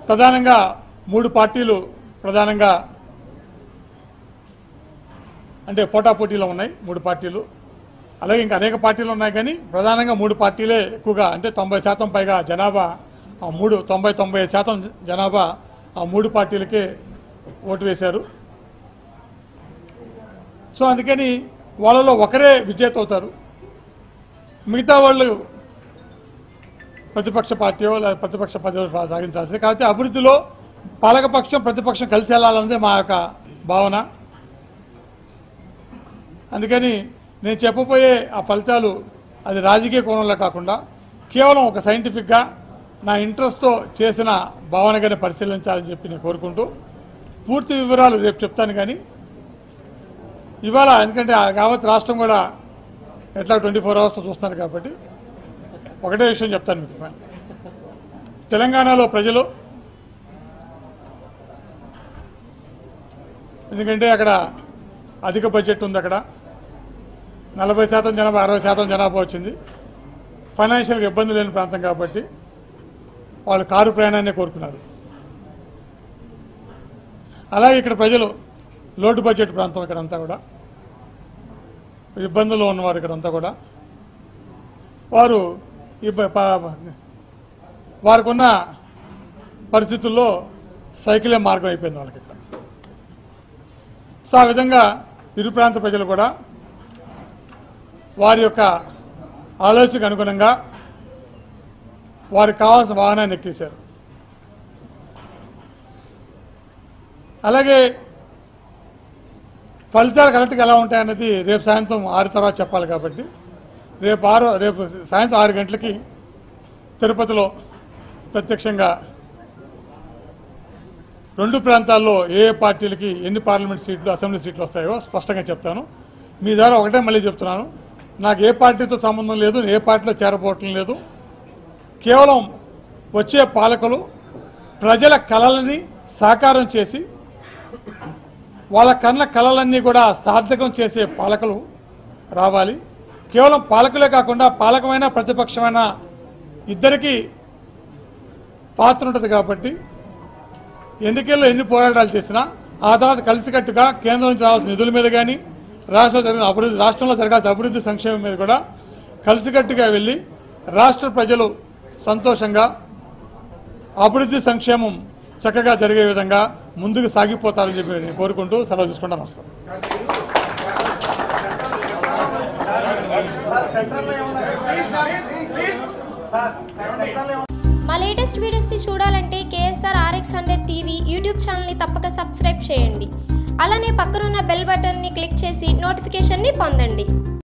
ప్రధానంగా 3 పార్టీలు ప్రధానంగా అంటే పోటాపోటీలో ఉన్నాయి 3 పార్టీలు. అలాగే ఇంకా అనేక పార్టీలు ఉన్నాయి కానీ ప్రధానంగా 3 పార్టీలే ఎక్కువగా అంటే 90% పైగా జనాభా 90-95% జనాభా ఆ 3 పార్టీలకే ఓటు వేశారు. సో అందుకని వాళ్ళలో ఒకరే విజేత అవుతారు. మిగతా వాళ్ళు ప్రతిపక్ష పార్టీ లేదా ప్రతిపక్ష పదవి సాగించాల్సింది. కాబట్టి అభివృద్ధిలో పాలకపక్షం ప్రతిపక్షం కలిసి వెళ్ళాలన్నదే మా యొక్క భావన. అందుకని నేను చెప్పబోయే ఆ ఫలితాలు అది రాజకీయ కోణంలో కాకుండా కేవలం ఒక సైంటిఫిక్గా నా ఇంట్రెస్ట్తో చేసిన భావనగానే పరిశీలించాలని చెప్పి నేను కోరుకుంటూ పూర్తి వివరాలు రేపు చెప్తాను. కానీ ఇవాళ ఎందుకంటే యావత్ రాష్ట్రం కూడా ఎట్లా 24 అవర్స్ చూస్తాను కాబట్టి ఒకటే విషయం చెప్తాను మీకు. తెలంగాణలో ప్రజలు ఎందుకంటే అక్కడ అధిక బడ్జెట్ ఉంది, అక్కడ 40% జనాభా 60% జనాభా వచ్చింది. ఫైనాన్షియల్గా ఇబ్బంది లేని ప్రాంతం కాబట్టి వాళ్ళు కారు ప్రయాణాన్ని కోరుకున్నారు. అలాగే ఇక్కడ ప్రజలు లోటు బడ్జెట్ ప్రాంతం, ఇక్కడంతా కూడా ఇబ్బందుల్లో ఉన్నవారు, ఇక్కడంతా కూడా వారు వారికి ఉన్న పరిస్థితుల్లో సైకిలే మార్గం అయిపోయింది వాళ్ళకి ఇక్కడ. సో ఆ విధంగా ఇరు ప్రాంత ప్రజలు కూడా వారి యొక్క ఆలోచనకు అనుగుణంగా వారికి కావాల్సిన వాహనాన్ని ఎక్కేశారు. అలాగే ఫలితాలు కరెక్ట్గా ఎలా ఉంటాయన్నది రేపు సాయంత్రం 6 తర్వాత చెప్పాలి. కాబట్టి రేపు సాయంత్రం 6 గంటలకి తిరుపతిలో ప్రత్యక్షంగా 2 ప్రాంతాల్లో ఏ పార్టీలకి ఎన్ని పార్లమెంట్ సీట్లు అసెంబ్లీ సీట్లు వస్తాయో స్పష్టంగా చెప్తాను. మీ ద్వారా ఒకటే మళ్ళీ చెప్తున్నాను, నాకు ఏ పార్టీతో సంబంధం లేదు, ఏ పార్టీలో చేరబోవటం లేదు. కేవలం వచ్చే పాలకులు ప్రజల కలలని సాకారం చేసి వాళ్ళ కన్న కలలన్నీ కూడా సార్థకం చేసే పాలకులు రావాలి. కేవలం పాలకులే కాకుండా పాలకమైన ప్రతిపక్షమైన ఇద్దరికీ పాత్ర ఉంటుంది. కాబట్టి ఎన్నికల్లో ఎన్ని పోరాటాలు చేసినా ఆ తర్వాత కలిసికట్టుగా కేంద్రం నుంచి రావాల్సిన నిధుల మీద కానీ రాష్ట్రంలో జరగాల్సిన అభివృద్ధి సంక్షేమం మీద కూడా కలిసికట్టుగా వెళ్ళి రాష్ట్ర ప్రజలు సంతోషంగా అభివృద్ధి సంక్షేమం చక్కగా జరిగే విధంగా ముందుకు సాగిపోతారని చెప్పి నేను కోరుకుంటూ సెలవు తీసుకుంటా. నమస్కారం. మా లేటెస్ట్ వీడియోస్ని చూడాలంటే KSR RX100 టీవీ యూట్యూబ్ ఛానల్ని తప్పక సబ్స్క్రైబ్ చేయండి. అలానే పక్కనున్న బెల్ బటన్ని క్లిక్ చేసి నోటిఫికేషన్ని పొందండి.